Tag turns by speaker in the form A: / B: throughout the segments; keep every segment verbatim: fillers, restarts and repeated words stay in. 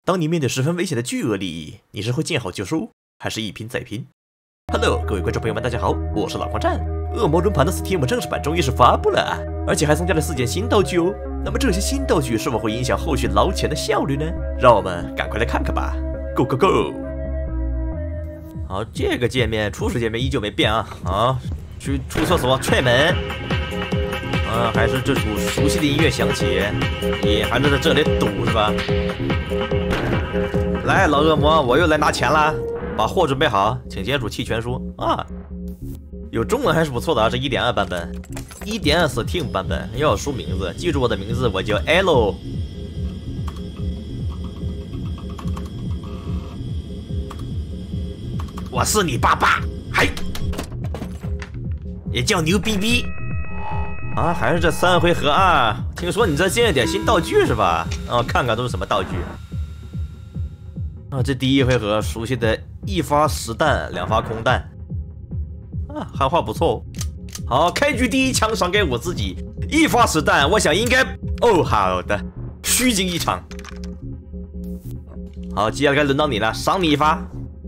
A: 当你面对十分危险的巨鳄利益，你是会见好就收，还是一拼再拼 ？Hello， 各位观众朋友们，大家好，我是老狂战。恶魔轮盘的 Steam 正式版终于是发布了，而且还增加了四件新道具哦。那么这些新道具是否会影响后续捞钱的效率呢？让我们赶快来看看吧 ！Go go go！ 好，这个界面初始界面依旧没变啊啊！去出厕所踹门。 啊，还是这首熟悉的音乐响起，你还是在这里堵是吧？来，老恶魔，我又来拿钱了，把货准备好，请签署弃权书啊。有中文还是不错的啊，这 一点二 版本 ，一点二 Steam 版本要输名字，记住我的名字，我叫 L。我是你爸爸，嘿，也叫牛逼逼。 啊，还是这三回合啊！听说你这现在点新道具是吧？啊，看看都是什么道具。啊，这第一回合熟悉的一发实弹，两发空弹。啊，汉化不错。好，开局第一枪赏给我自己，一发实弹，我想应该哦，好的，虚惊一场。好，接下来该轮到你了，赏你一发。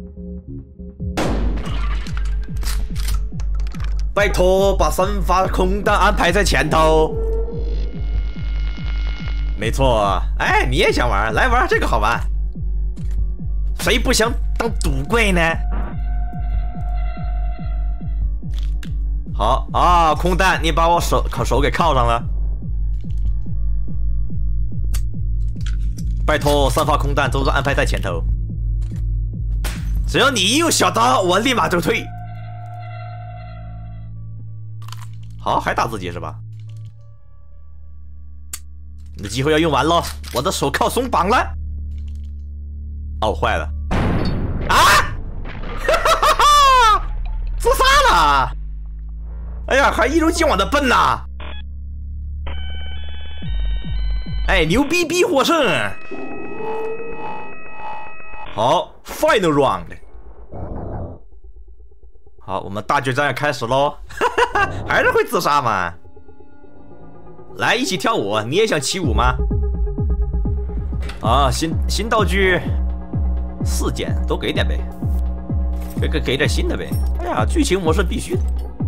A: 拜托，把三发空弹安排在前头。没错，哎，你也想玩？来玩这个好玩。谁不想当赌鬼呢？好啊，空弹，你把我手手给铐上了。拜托，三发空弹都是安排在前头。只要你一用小刀，我立马就退。 好，还打自己是吧？你的机会要用完喽，我的手铐松绑了。哦，坏了！啊！哈哈哈哈！自杀了！哎呀，还一如既往的笨呐！哎，牛逼逼获胜！好 ，Final Round。 好，我们大决战要开始喽！还是会自杀吗？来，一起跳舞，你也想起舞吗？啊，新新道具四件都给点呗，给给给点新的呗。哎呀，剧情模式必须。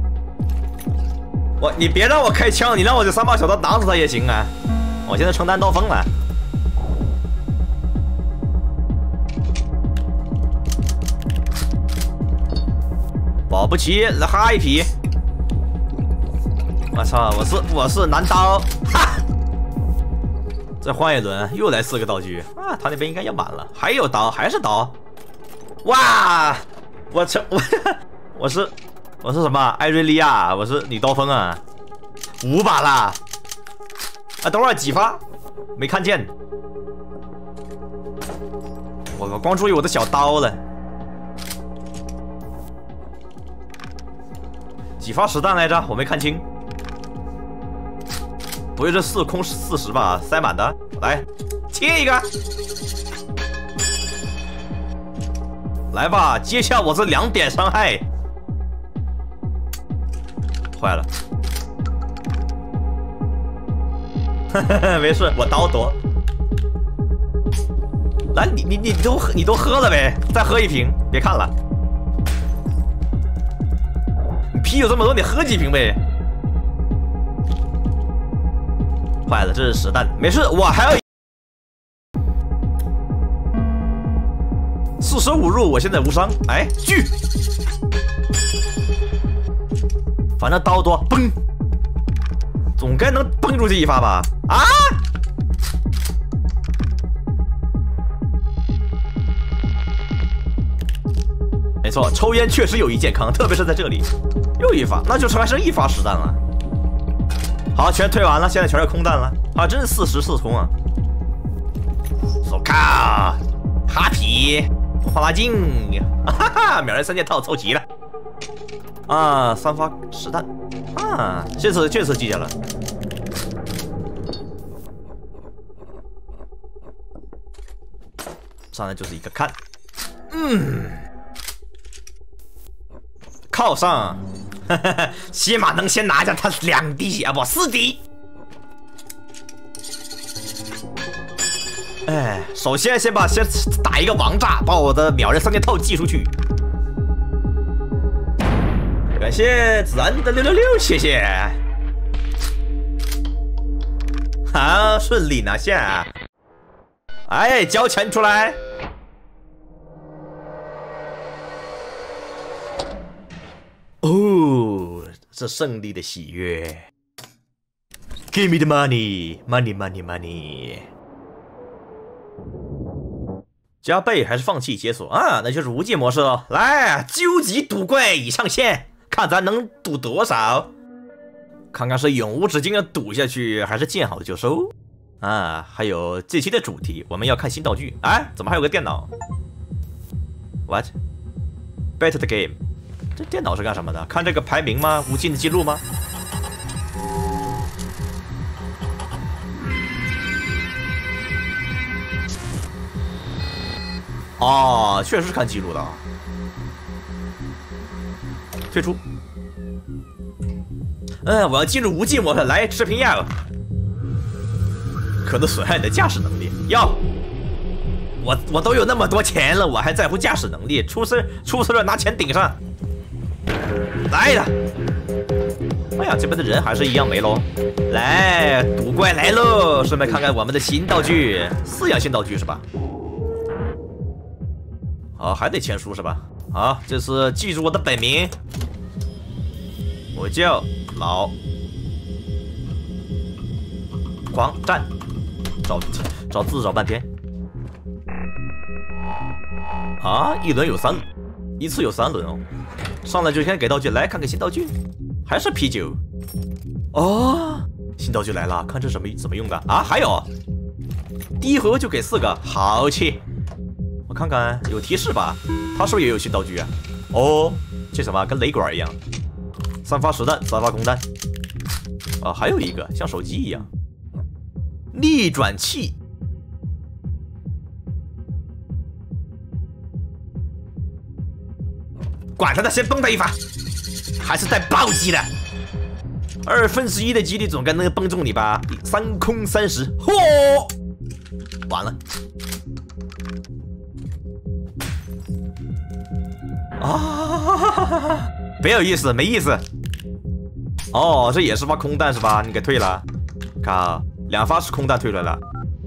A: 我你别让我开枪，你让我这三把小刀挡死他也行啊！我现在承担刀锋了。 保不齐来哈一匹！我操，我是我是男刀，哈！再换一轮，又来四个道具啊！他那边应该要满了，还有刀，还是刀！哇！我操！我我是我是什么？艾瑞利亚，我是女刀锋啊！五把啦！啊，等会儿几发？没看见。我我光注意我的小刀了。 几发实弹来着？我没看清。不会是四空四十吧？塞满的，来切一个，来吧，接下我这两点伤害。坏了，没事，我刀多。来，你你你都你都喝了呗，再喝一瓶，别看了。 啤酒这么多，你喝几瓶呗？坏了，这是实弹，没事，我还要四舍五入，我现在无伤。哎，狙，反正刀多，崩，总该能崩出去一发吧？啊！没错，抽烟确实有益健康，特别是在这里。 又一发，那就还剩一发实弹了。好，全退完了，现在全是空弹了。啊，真是四十四空啊！手铐，哈皮，放大镜，哈哈，秒人三件套凑齐了。啊，三发实弹，啊，这次这次记下了。上来就是一个看，嗯，铐上。 起码能先拿下他两滴啊，不四滴。 哎，首先先把先打一个王炸，把我的秒人三件套寄出去。感谢子安的六六六，谢谢。好，顺利拿下。哎，交钱出来。哦，这胜利的喜悦。Give me the money, money, money, money。加倍还是放弃解锁啊？那就是无尽模式了。来，究极赌怪已上线，看咱能赌多少。看看是永无止境的赌下去，还是见好就收啊？还有这期的主题，我们要看新道具。哎，怎么还有个电脑 ？What? Better the game。这电脑是干什么的？看这个排名吗？无尽的记录吗？哦，确实是看记录的。退出。嗯，我要进入无尽模式，来视频呀。可能损害你的驾驶能力。要，我我都有那么多钱了，我还在乎驾驶能力？出事出事了拿钱顶上。来了。哎呀，这边的人还是一样没喽。来，赌怪来喽！顺便看看我们的新道具，四样新道具是吧？好，还得签书是吧？好，这次记住我的本名，我叫老狂战。找找字找半天。啊，一轮有三，一次有三轮哦。上来就先给道具，来看看新道具，还是啤酒。哦，新道具来了，看这什么怎么用的啊？还有，第一回合就给四个，好气。我看看有提示吧，他是不是也有新道具啊？哦，这什么跟雷管一样，三发实弹，三发空弹。啊，还有一个像手机一样，逆转器。管他的，先崩他一发，还是带暴击的。二分之一的几率总该能崩中你吧？三空三十，嚯！完了。啊，别有意思，没意思。哦，这也是发空弹是吧？你给退了。靠，两发是空弹退出来了。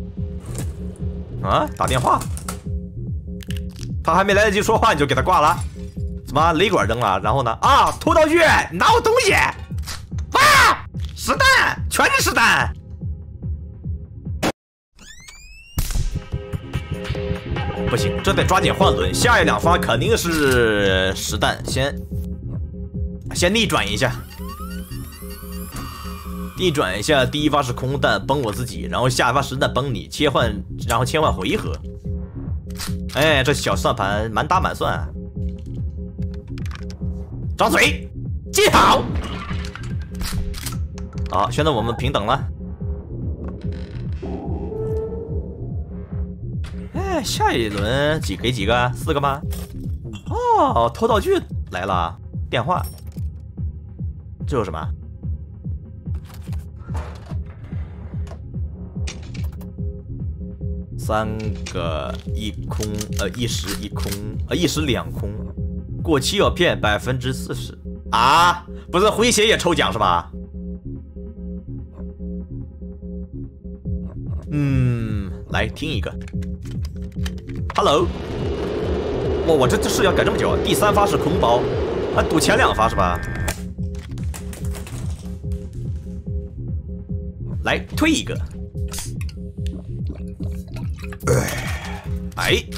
A: 啊，打电话。他还没来得及说话，你就给他挂了。怎么雷管扔了？然后呢？啊，偷道具，拿我东西！啊，实弹，全是实弹。不行，这得抓紧换轮，下一两发肯定是实弹，先先逆转一下，逆转一下，第一发是空弹崩我自己，然后下一发实弹崩你，切换，然后切换回合。哎，这小算盘满打满算啊。张嘴，记好。好，现在我们平等了。哎，下一轮几给几个？四个吗？哦，偷道具来了，电话。这有什么？三个一空，呃，一时一空，呃，一时两空。过期药片百分之四十啊！不是回血也抽奖是吧？嗯，来听一个。Hello， 哇，我这这是要改这么久啊？第三发是空包，啊，赌前两发是吧？来退一个。哎。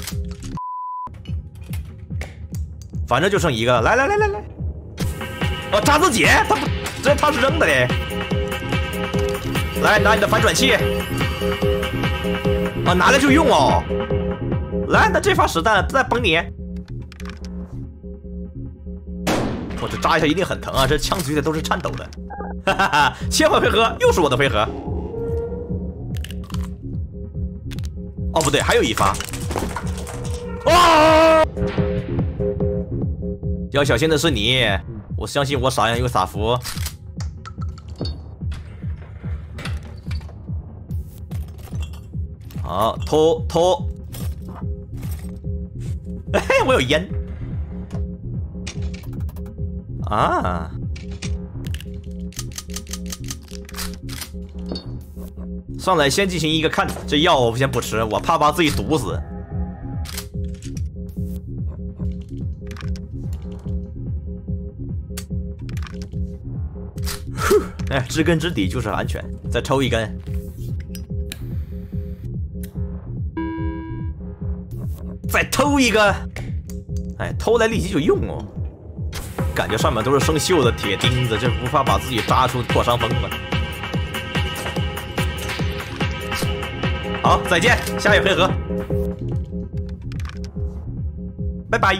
A: 反正就剩一个了，来来来来来，哦，炸自己，他不，这他是扔的嘞。来，拿你的反转器，啊，拿来就用哦。来，那这发实弹再崩你，我这扎一下一定很疼啊！这枪嘴的都是颤抖的，哈哈哈！切换回合，又是我的回合。哦，不对，还有一发。哦！要小心的是你，我相信我傻样有傻福。 好，偷偷。哎，我有烟。啊。上来先进行一个看，这药我先不吃，我怕把自己毒死。哎，知根知底就是安全。再抽一根。再偷一个。哎，偷来立即就用哦。感觉上面都是生锈的铁钉子，这无法把自己扎出破伤风了。好，再见，下一回合，拜拜。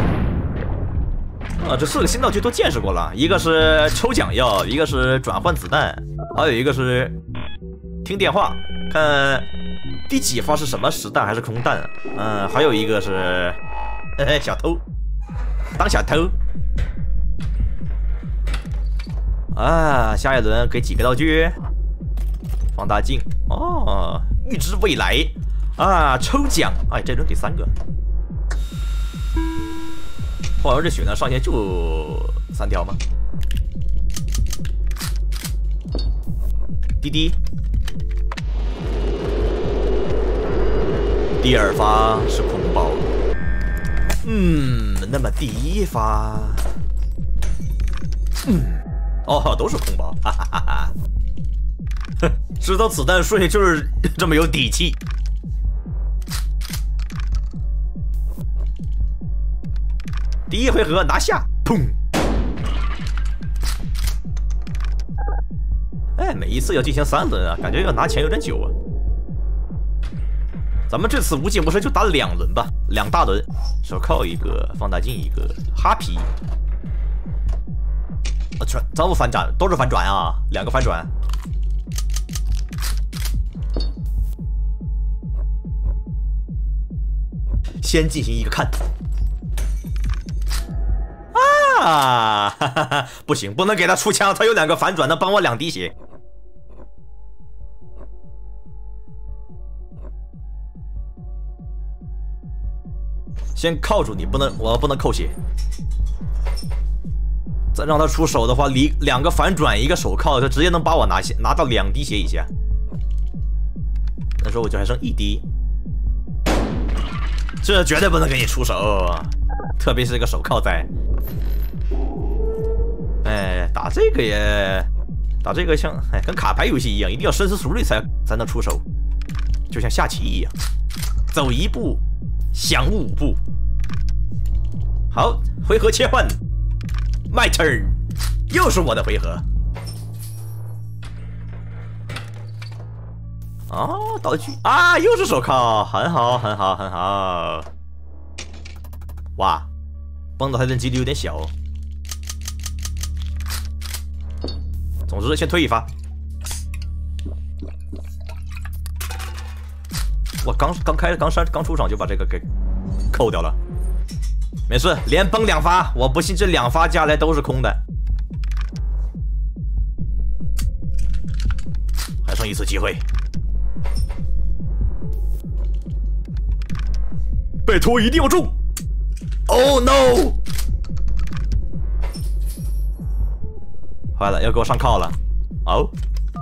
A: 啊，这四个新道具都见识过了，一个是抽奖药，一个是转换子弹，还有一个是听电话，看第几发是什么实弹还是空弹。嗯，还有一个是，哎，小偷，当小偷。啊，下一轮给几个道具？放大镜哦，预知未来啊，抽奖，哎，这轮给三个。好像这血量上限就三条吗？滴滴，第二发是空包。嗯，那么第一发，嗯，哦，都是空包，哈哈哈哈。哼，知道子弹税就是这么有底气。第一回合拿下，砰！哎，每一次要进行三轮啊，感觉要拿钱有点久啊。咱们这次无尽模式就打两轮吧，两大轮，手铐一个，放大镜一个，哈皮。啊，全全部反转，都是反转啊，两个反转。先进行一个看。啊，哈哈哈，不行，不能给他出枪，他有两个反转，能帮我两滴血。先铐住你，不能，我不能扣血。再让他出手的话，离两个反转，一个手铐，他直接能把我拿下，拿到两滴血以下。那时候我就还剩一滴，这绝对不能给你出手，特别是这个手铐在。哎，打这个也，打这个像哎，跟卡牌游戏一样，一定要深思熟虑才才能出手，就像下棋一样，走一步，想五步。好，回合切换 ，My turn， 又是我的回合。哦，道具啊，又是手铐，很好，很好，很好。哇，崩到他的几率有点小。总之，先推一发。我刚刚开刚上刚出场就把这个给扣掉了，没事，连崩两发，我不信这两发加来都是空的。还剩一次机会，拜托一定要中 ！Oh no！ 坏了，要给我上铐了。哦，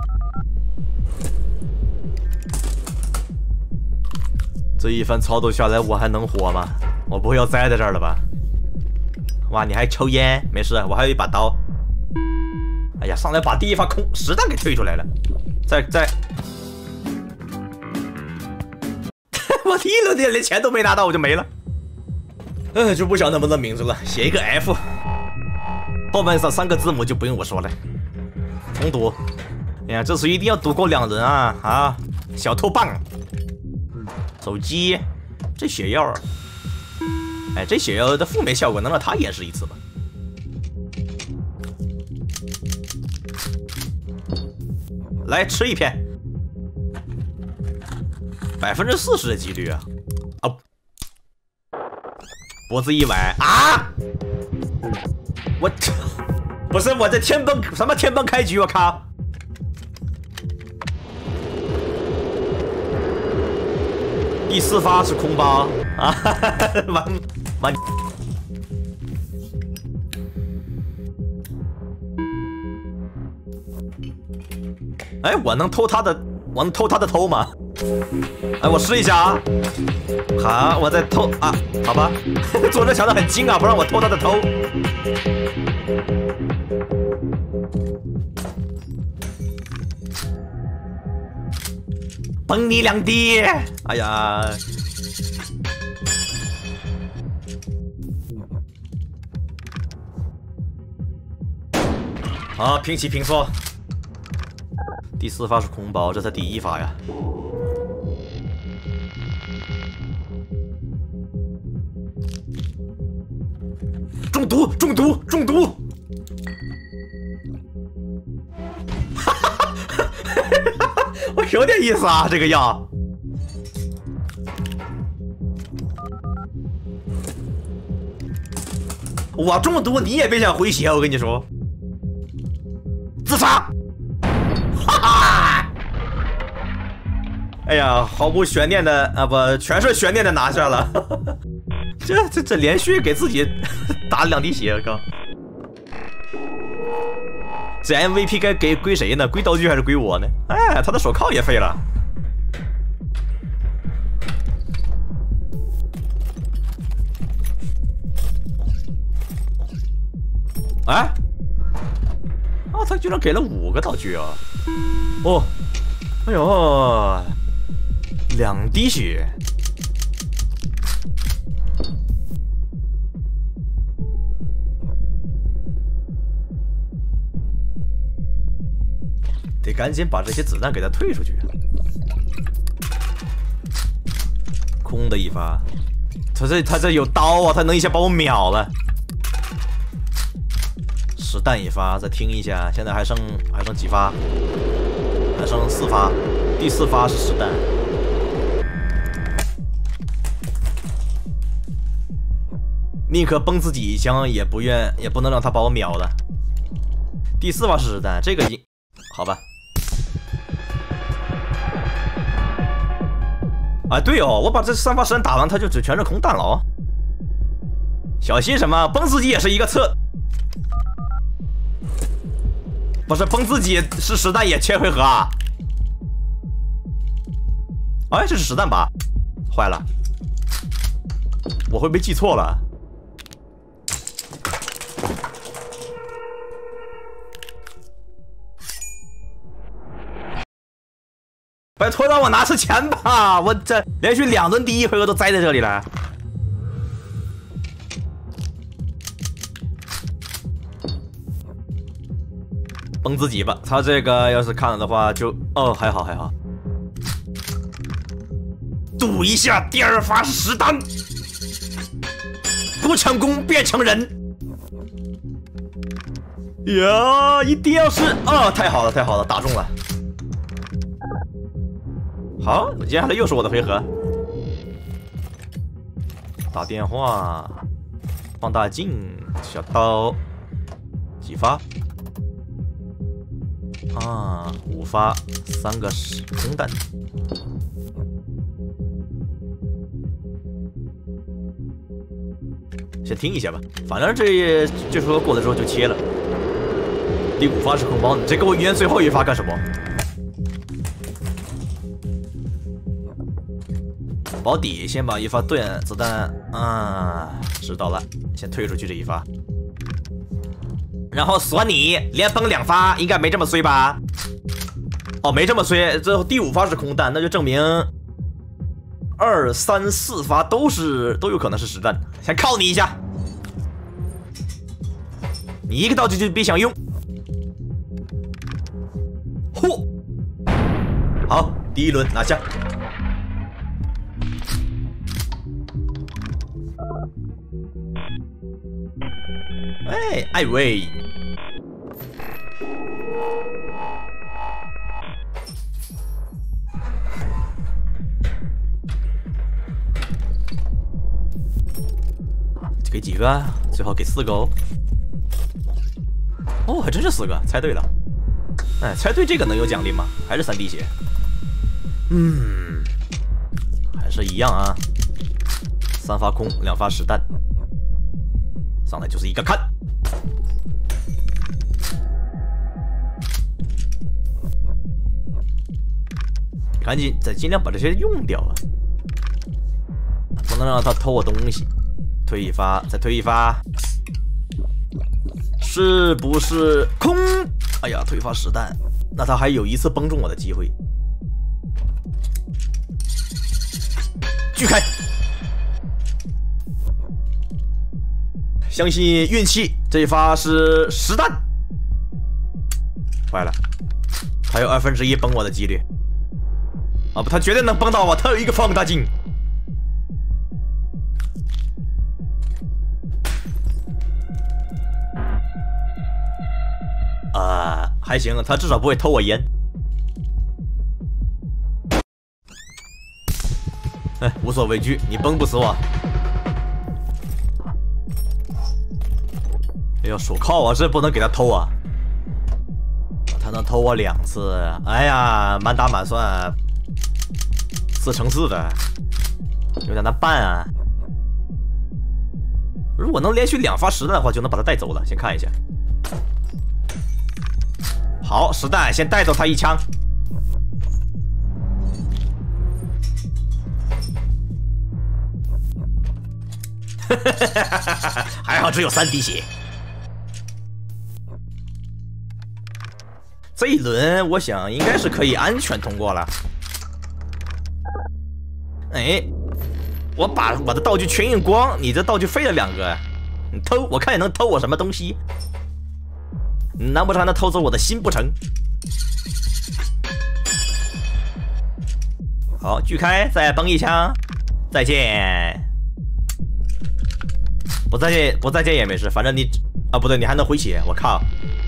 A: 这一番操作下来，我还能活吗？我不会要栽在这儿了吧？哇，你还抽烟？没事，我还有一把刀。哎呀，上来把第一发空实弹给推出来了。再再，我第一轮连钱都没拿到，我就没了。哎，就不想那么多名字了，写一个 F。后面三三个字母就不用我说了，重读。哎呀，这次一定要赌够两人啊啊！小偷棒，手机，这血药，哎，这血药的负面效果能让他演示一次吗？来吃一片，百分之四十的几率啊！哦，脖子一崴啊！我不是我这天崩什么天崩开局，我靠！ 第四发是空包啊！完完。哎，我能偷他的，我能偷他的头吗？哎，我试一下啊！好，我再偷啊，好吧。作者想的很精啊，不让我偷他的头。崩你两滴！哎呀！好，平起平坐。第四发是空包，这才第一发呀！中毒！中毒！中毒！哈哈哈！我有点意思啊，这个药。我中毒，你也别想回血，我跟你说。自杀！哈哈！哎呀，毫无悬念的啊，不，全是悬念的拿下了。这这这连续给自己打了两滴血，靠！这 M V P 该给归谁呢？归道具还是归我呢？哎，他的手铐也废了。哎，啊，他居然给了五个道具啊！哦，哎呦，两滴血。得赶紧把这些子弹给他退出去。空的一发，他这他这有刀啊，他能一下把我秒了。实弹一发，再听一下，现在还剩还剩几发？还剩四发，第四发是实弹。宁可崩自己一枪，也不愿也不能让他把我秒了。第四发是实弹，这个赢，好吧。啊，对哦，我把这三发实弹打完，他就只全是空弹了哦。小心什么？崩自己也是一个策。不是崩自己是实弹也切回合啊？哎，这是实弹吧？坏了，我会不会记错了？拜托让我拿出钱吧！我这连续两轮第一回合都栽在这里了。崩自己吧，他这个要是看了的话就，哦，还好还好。赌一下，第二发是实弹，不成功变成人。呀，一定要是，哦，太好了太好了，打中了。好，接下来又是我的回合。打电话，放大镜，小刀，几发？啊，五发，三个是空弹。先听一下吧，反正这这回合过了之后就切了。第五发是空包，你这给我圆最后一发干什么？保底，先把一发盾子弹啊，知道了，先退出去这一发。然后锁你，连崩两发，应该没这么衰吧？哦，没这么衰。最后第五发是空弹，那就证明二三四发都是都有可能是实弹。先靠你一下，你一个道具就别想用。嚯！好，第一轮拿下。哎，艾薇。给几个？最好给四个哦。哦，还真是四个，猜对了。哎，猜对这个能有奖励吗？还是三滴血？嗯，还是是一样啊，三发空，两发实弹，上来就是一个看。赶紧再尽量把这些用掉啊，不能让他偷我东西。推一发，再推一发，是不是空？哎呀，推发实弹，那他还有一次崩中我的机会。锯开，相信运气，这一发是实弹。坏了，他有二分之一崩我的几率。啊不，他绝对能崩到我，他有一个放大镜。啊，还行，他至少不会偷我烟。哎，无所畏惧，你崩不死我。哎呦，手铐啊，这不能给他偷啊！他能偷我两次，哎呀，满打满算四乘四的，有点难办啊。如果能连续两发实弹的话，就能把他带走了。先看一下，好，实弹先带走他一枪。还好只有三滴血。这一轮我想应该是可以安全通过了。哎，我把我的道具全用光，你这道具废了两个。你偷，我看你能偷我什么东西？难不成还能偷走我的心不成？好，锯开，再崩一枪，再见。不再见，不再见也没事，反正你啊，不对，你还能回血，我靠！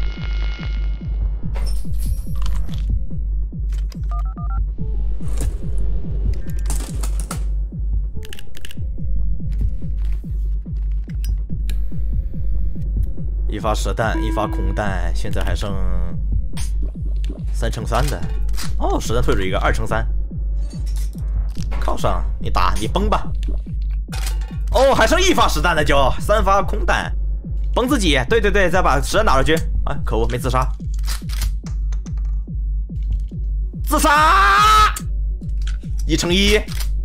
A: 一发实弹，一发空弹，现在还剩三乘三的。哦，实弹退出一个，二乘三。靠上，你打，你崩吧。哦，还剩一发实弹的就三发空弹，崩自己。对对对，再把实弹打出去。啊，可恶，没自杀。自杀，一乘一。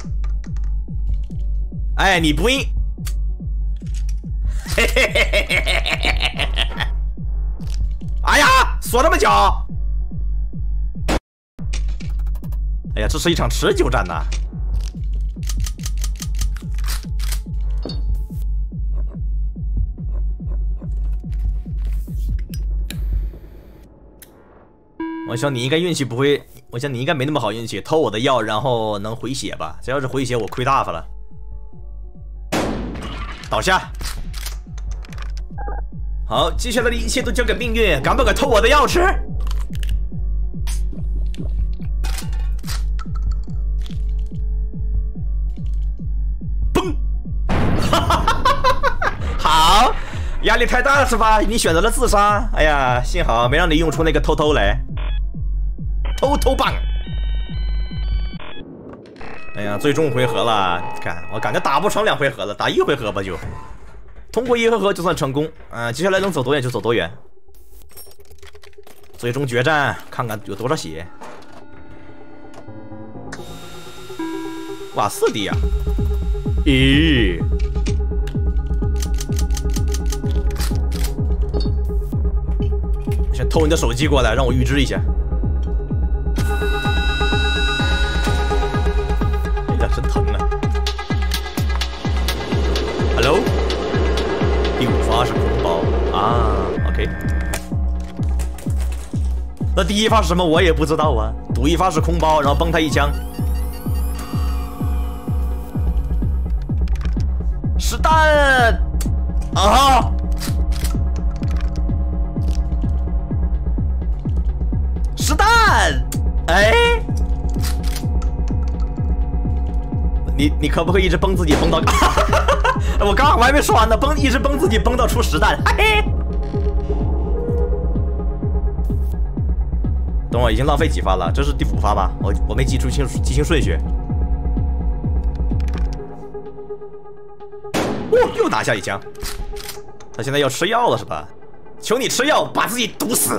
A: 哎，你不应。嘿嘿嘿嘿嘿嘿嘿！哎呀，锁这么久！哎呀，这是一场持久战呐！我想你应该运气不会，我想你应该没那么好运气，偷我的药然后能回血吧？这要是回血，我亏大发了。倒下。好，接下来的一切都交给命运，敢不敢偷我的药吃？嘣！好，压力太大了是吧？你选择了自杀，哎呀，幸好没让你用出那个偷偷来，偷偷棒！哎呀，最终回合了，看我感觉打不成两回合了，打一回合吧就。通过一回合就算成功，啊、呃，接下来能走多远就走多远。最终决战，看看有多少血。哇，四滴啊！咦，先偷你的手机过来，让我预知一下。哎呀，真疼啊 ！Hello。第五发是空包啊 ，OK。那第一发是什么？我也不知道啊。赌一发是空包，然后崩他一枪。实弹啊！实弹！哎，你你可不可以一直崩自己崩到？我刚我还没说完呢，崩一直崩自己崩到出实弹，嘿嘿。等会儿已经浪费几发了，这是第五发吧？我我没记住清记清顺序。 哦，又拿下一枪。他现在要吃药了是吧？求你吃药，把自己毒死。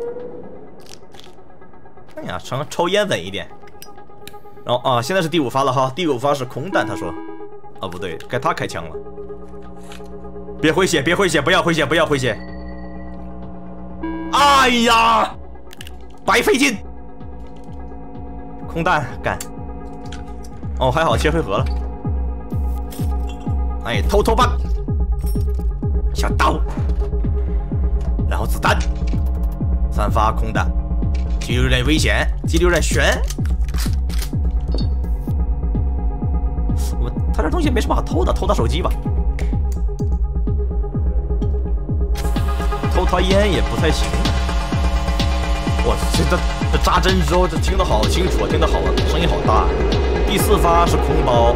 A: 哎呀，抽抽烟稳一点。然后啊，现在是第五发了哈，第五发是空弹，他说。哦，不对，该他开枪了。别回血，别回血，不要回血，不要回血。哎呀，白费劲。空弹干。哦，还好切回合了。哎，偷偷棒，小刀，然后子弹，三发空弹，距离有点危险，距离有点悬。我他这东西没什么好偷的，偷他手机吧。偷他烟也不太行。哇，这这这扎针之后，这听得好清楚，听得好，声音好大。第四发是空包。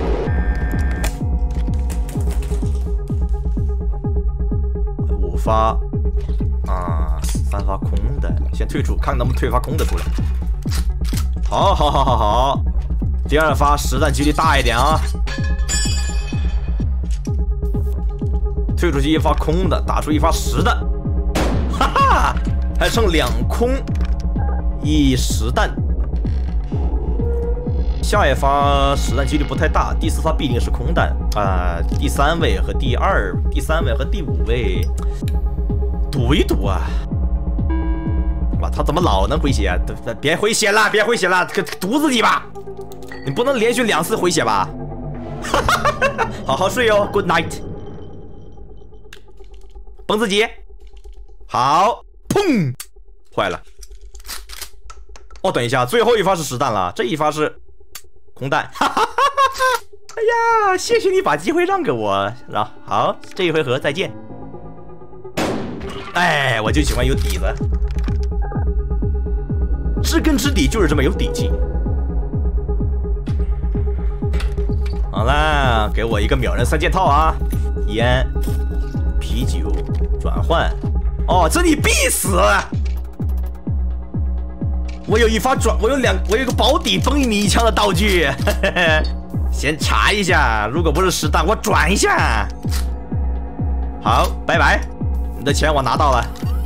A: 五发啊，三发空的，先退出，看能不能退发空的出来。好，好，好，好，好。第二发实弹几率大一点啊。退出去一发空的，打出一发实的，哈哈，还剩两空一实弹。下一发实弹几率不太大，第四发必定是空弹啊、呃。第三位和第二，第三位和第五位，赌一赌啊！哇，他怎么老能回血啊？别回血了，别回血了，毒死你吧！你不能连续两次回血吧？好好睡哦 ，Good night。崩自己，好，砰，坏了。哦，等一下，最后一发是实弹了，这一发是空弹。哈哈哈哈！哎呀，谢谢你把机会让给我。然后好，这一回合再见。哎，我就喜欢有底子，知根知底就是这么有底气。好啦，给我一个秒人三件套啊！烟、啤酒、转换。哦，这你必死！我有一发转，我有两，我有一个保底崩你一枪的道具。嘿嘿，先查一下，如果不是实弹，我转一下。好，拜拜，你的钱我拿到了。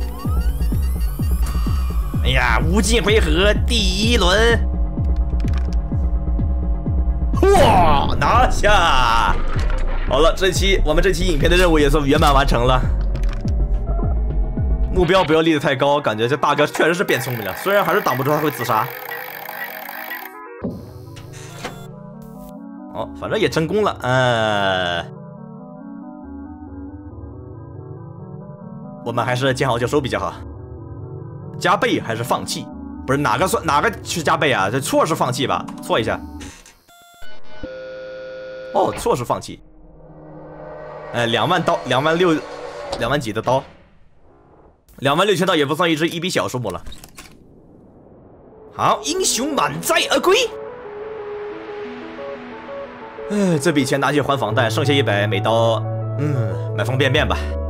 A: 哎呀，无尽回合第一轮。哇，拿下！好了，这期我们这期影片的任务也算圆满完成了。目标不要立得太高，感觉这大哥确实是变聪明了，虽然还是挡不住他会自杀。哦，反正也成功了，呃，我们还是见好就收比较好。加倍还是放弃？不是哪个算哪个是加倍啊？这错是放弃吧？错一下。哦，错是放弃。哎，两万刀，两万六，两万几的刀，两万六千刀也不算一只一笔小数目了。好，英雄满载而归。哎，这笔钱拿去还房贷，剩下一百美刀，嗯，买方便面吧。